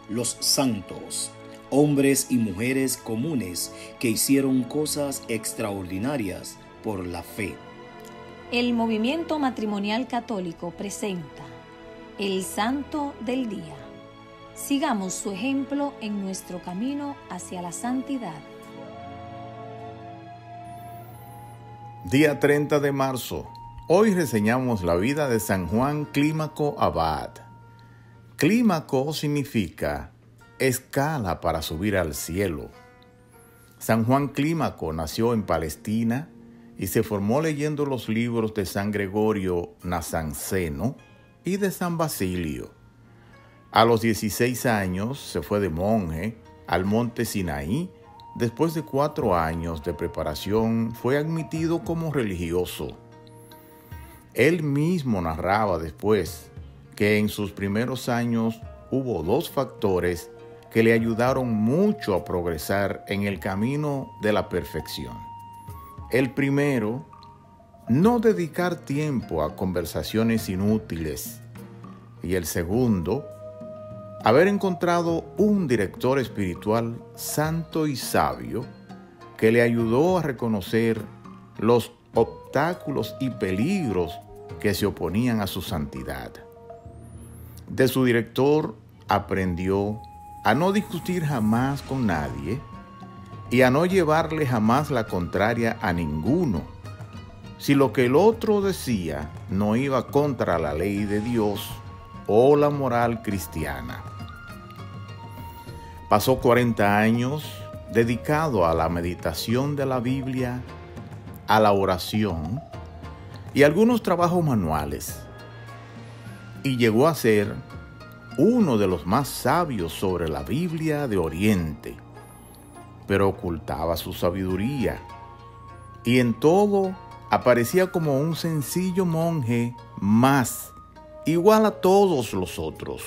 Los santos, hombres y mujeres comunes que hicieron cosas extraordinarias por la fe. El movimiento matrimonial católico presenta el Santo del Día. Sigamos su ejemplo en nuestro camino hacia la santidad. Día 30 de marzo. Hoy reseñamos la vida de San Juan Clímaco Abad. Clímaco significa escala para subir al cielo. San Juan Clímaco nació en Palestina y se formó leyendo los libros de San Gregorio Nazanceno y de San Basilio. A los 16 años se fue de monje al monte Sinaí. Después de 4 años de preparación fue admitido como religioso. Él mismo narraba después que en sus primeros años hubo 2 factores que le ayudaron mucho a progresar en el camino de la perfección. El primero, no dedicar tiempo a conversaciones inútiles. Y el segundo, haber encontrado un director espiritual santo y sabio que le ayudó a reconocer los obstáculos y peligros que se oponían a su santidad. De su director aprendió a no discutir jamás con nadie y a no llevarle jamás la contraria a ninguno, si lo que el otro decía no iba contra la ley de Dios o la moral cristiana. Pasó 40 años dedicado a la meditación de la Biblia, a la oración y algunos trabajos manuales, y llegó a ser uno de los más sabios sobre la Biblia de Oriente, pero ocultaba su sabiduría y en todo aparecía como un sencillo monje más, igual a todos los otros.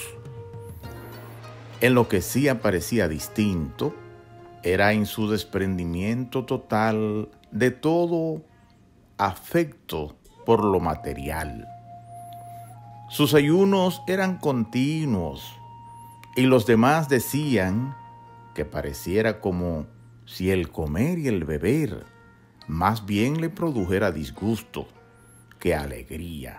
En lo que sí aparecía distinto era en su desprendimiento total de todo afecto por lo material. Sus ayunos eran continuos y los demás decían que pareciera como si el comer y el beber más bien le produjera disgusto que alegría.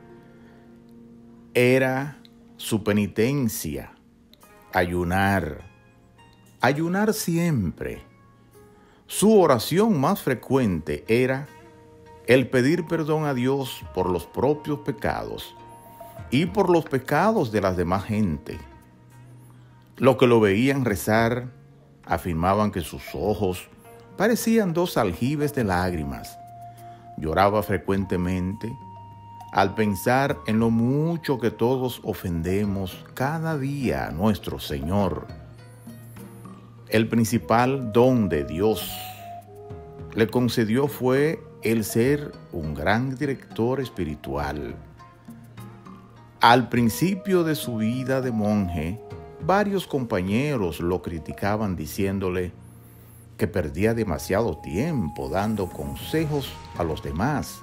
Era su penitencia ayunar siempre. Su oración más frecuente era el pedir perdón a Dios por los propios pecados y por los pecados de las demás gente. Los que lo veían rezar afirmaban que sus ojos parecían 2 aljibes de lágrimas. Lloraba frecuentemente al pensar en lo mucho que todos ofendemos cada día a nuestro Señor. El principal don de Dios le concedió fue el ser un gran director espiritual. Al principio de su vida de monje, varios compañeros lo criticaban diciéndole que perdía demasiado tiempo dando consejos a los demás,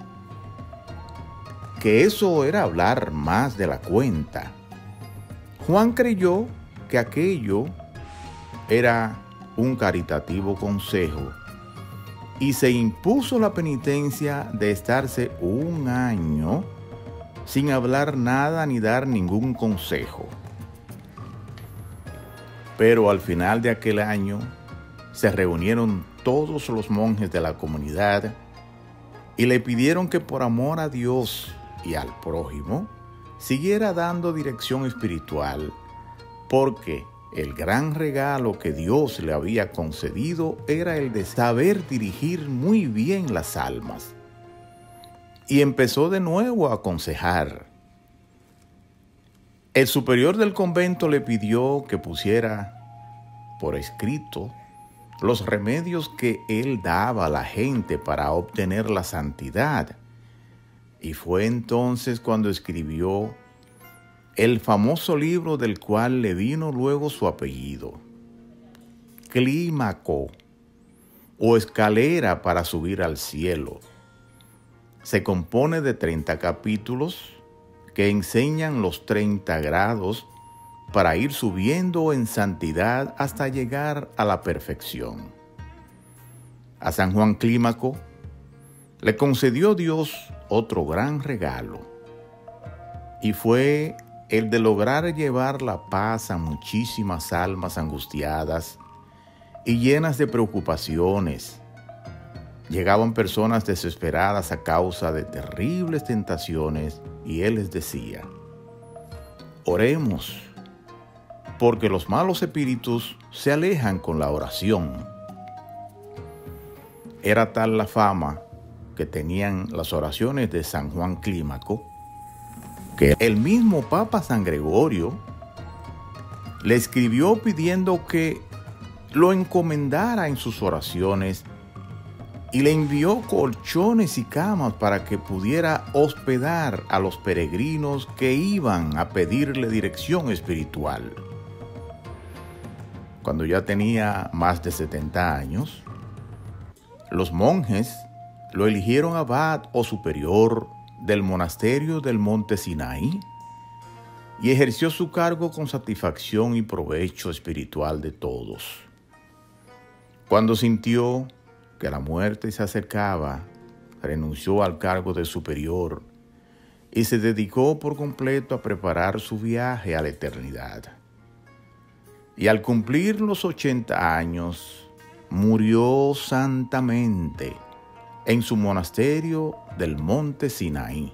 que eso era hablar más de la cuenta. Juan creyó que aquello era un caritativo consejo y se impuso la penitencia de estarse 1 año sin hablar nada ni dar ningún consejo. Pero al final de aquel año se reunieron todos los monjes de la comunidad y le pidieron que por amor a Dios y al prójimo siguiera dando dirección espiritual, porque el gran regalo que Dios le había concedido era el de saber dirigir muy bien las almas. Y empezó de nuevo a aconsejar. El superior del convento le pidió que pusiera por escrito los remedios que él daba a la gente para obtener la santidad. Y fue entonces cuando escribió el famoso libro del cual le vino luego su apellido, Clímaco, o escalera para subir al cielo. Se compone de 30 capítulos que enseñan los 30 grados para ir subiendo en santidad hasta llegar a la perfección. A San Juan Clímaco le concedió Dios otro gran regalo, y fue el de lograr llevar la paz a muchísimas almas angustiadas y llenas de preocupaciones. Llegaban personas desesperadas a causa de terribles tentaciones y él les decía: oremos, porque los malos espíritus se alejan con la oración. Era tal la fama que tenían las oraciones de San Juan Clímaco que el mismo Papa San Gregorio le escribió pidiendo que lo encomendara en sus oraciones y le envió colchones y camas para que pudiera hospedar a los peregrinos que iban a pedirle dirección espiritual. Cuando ya tenía más de 70 años, los monjes lo eligieron abad o superior del monasterio del Monte Sinaí y ejerció su cargo con satisfacción y provecho espiritual de todos. Cuando sintió que la muerte se acercaba, renunció al cargo de superior y se dedicó por completo a preparar su viaje a la eternidad. Y al cumplir los 80 años, murió santamente en su monasterio del Monte Sinaí.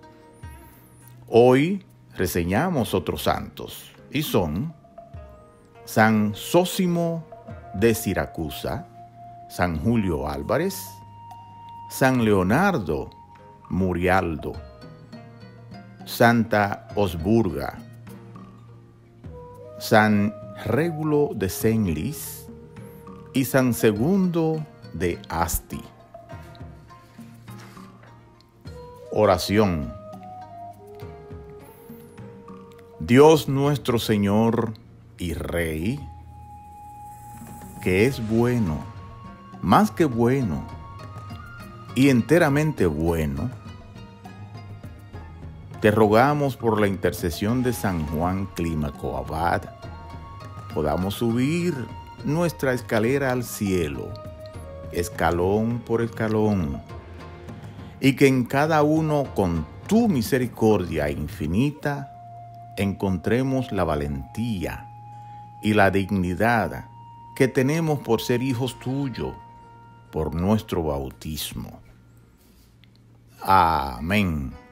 Hoy reseñamos otros santos, y son San Zósimo de Siracusa, San Julio Álvarez, San Leonardo Murialdo, Santa Osburga, San Régulo de Senlis y San Segundo de Asti. Oración. Dios nuestro Señor y Rey, que es bueno, más que bueno, y enteramente bueno, te rogamos por la intercesión de San Juan Clímaco Abad, podamos subir nuestra escalera al cielo, escalón por escalón, y que en cada uno con tu misericordia infinita encontremos la valentía y la dignidad que tenemos por ser hijos tuyos, por nuestro bautismo. Amén.